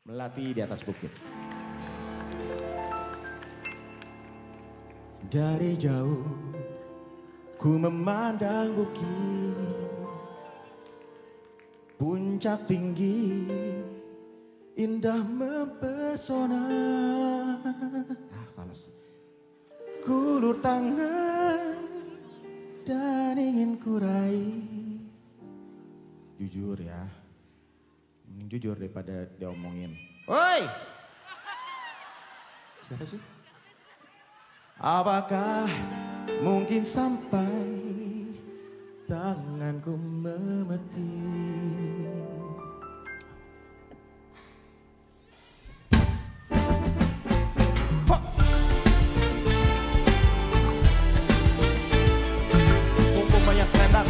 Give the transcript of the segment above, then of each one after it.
Melati di atas bukit. Dari jauh ku memandang bukit, puncak tinggi indah mempesona. Fals. Ku ulur tangan dan ingin ku raih. Jujur ya, mending jujur daripada diomongin. Woi, siapa sih? Apakah mungkin sampai tanganku memetik? Mumpung banyak selendang.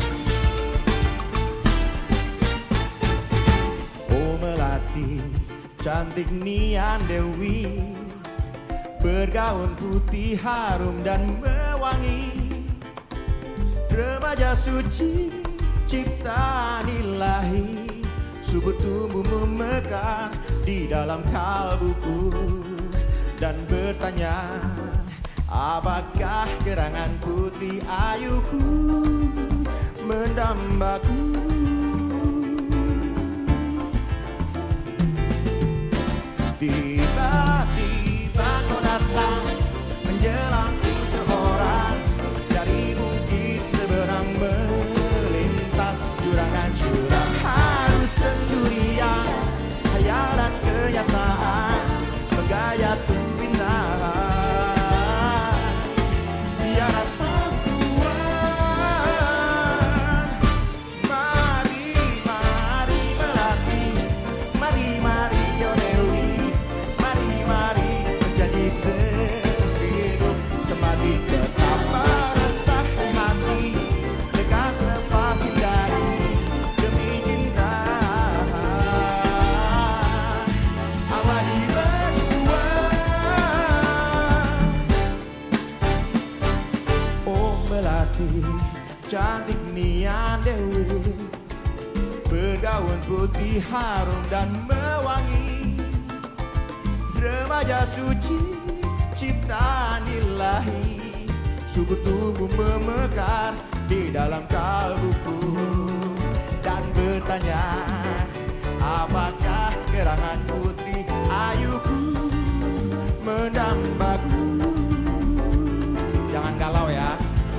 Oh Melati, cantik Nian Dewi, bergaun putih harum dan mewangi, remaja suci ciptaan ilahi, subur tumbuh memekar di dalam kalbuku, dan bertanya, apakah gerangan putri ayuku mendambaku? Tiba-tiba kau datang menjelangku seorang, dari bukit seberang melintas jurangan curang, harus sendirian, hayal dan kenyataan bergaya tuh bintang. Biar rasa kuat, mari mari Melati, mari mari oh Dewi, mari mari menjadi sehidup semati, betapa resah hati dekat lepas hindari demi cinta abadi berdua. Oh Melati, cantik Nian Dewi, bergaun putih harum dan mewangi, remaja suci ciptaan ilahi, subur tubuh memekar di dalam kalbuku, dan bertanya, apakah gerangan putri ayuku mendambaku? Jangan galau ya.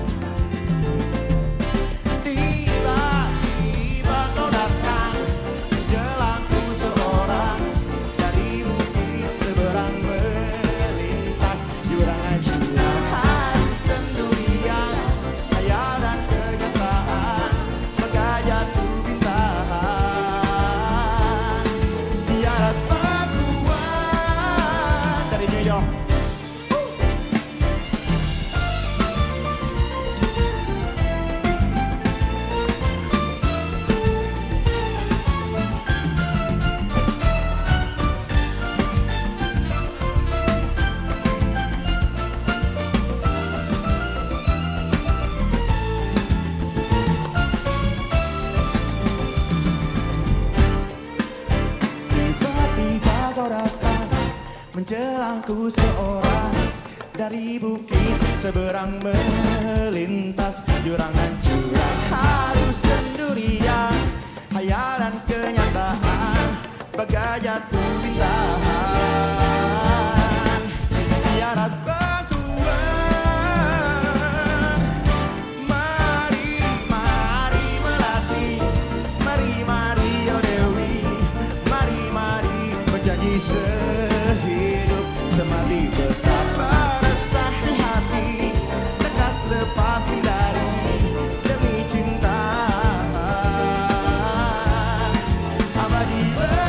Tiba-tiba kau datang menjelangku seorang, dari bukit seberang melintas jurangan curang, harus sendirian, hayal dan kenyataan bergaya tuh bintang. Biar rasa kuat dari New York. Tiba-tiba kau datang menjelangku seorang, dari bukit seberang melintas jurangan curang, harus sendirian, hayal dan kenyataan bergaya tuh bintang. Biar aku kuat, mari mari Melati, mari mari oh Dewi, mari mari menjadi sehidup semati, betapa resah hati lekas lepas hindari demi cinta abadi.